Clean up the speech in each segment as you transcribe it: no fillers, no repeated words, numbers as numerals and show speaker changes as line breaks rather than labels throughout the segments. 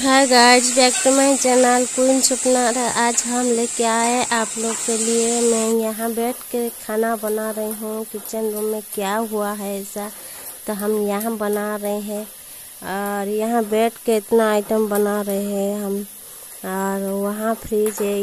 Hi guys, back to my channel queen Swapnar. आज हम लेके आए आप लोग के लिए। मैं यहाँ बैठ के खाना बना रही हूँ। किचन रूम में क्या हुआ है ऐसा, तो हम यहाँ बना रहे हैं और यहाँ बैठ के इतना आइटम बना रहे हैं हम। और वहाँ फ्रिज है,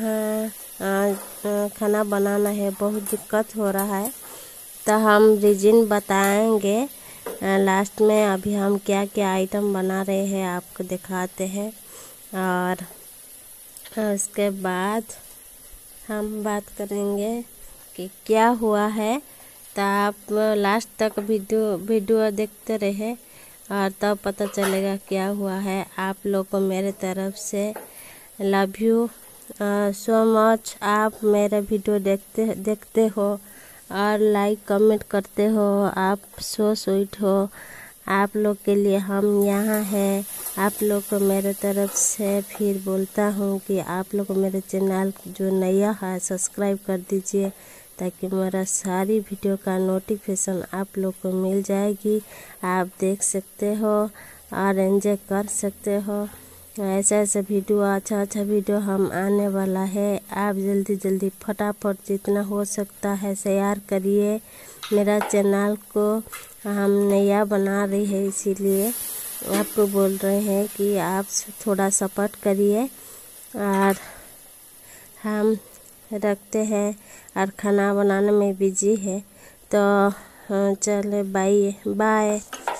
यहाँ खाना बनाना है। बहुत दिक्कत हो रहा है, तो हम रीजन बताएंगे लास्ट में। अभी हम क्या क्या आइटम बना रहे हैं आपको दिखाते हैं, और उसके बाद हम बात करेंगे कि क्या हुआ है। तो आप लास्ट तक वीडियो देखते रहे और तब पता चलेगा क्या हुआ है। आप लोग को मेरे तरफ से लव यू सो मच। आप मेरे वीडियो देखते हो और लाइक कमेंट करते हो। आप सो स्वीट हो। आप लोग के लिए हम यहाँ हैं। आप लोग को मेरे तरफ से फिर बोलता हूँ कि आप लोग मेरे चैनल जो नया है सब्सक्राइब कर दीजिए, ताकि मेरा सारी वीडियो का नोटिफिकेशन आप लोग को मिल जाएगी। आप देख सकते हो और एंजॉय कर सकते हो। ऐसे वीडियो अच्छा वीडियो हम आने वाला है। आप जल्दी फटाफट जितना हो सकता है शेयर करिए। मेरा चैनल को हम नया बना रही है, इसीलिए आपको बोल रहे हैं कि आप थोड़ा सपोर्ट करिए। और हम रखते हैं और खाना बनाने में बिजी है, तो चले बाय बाय।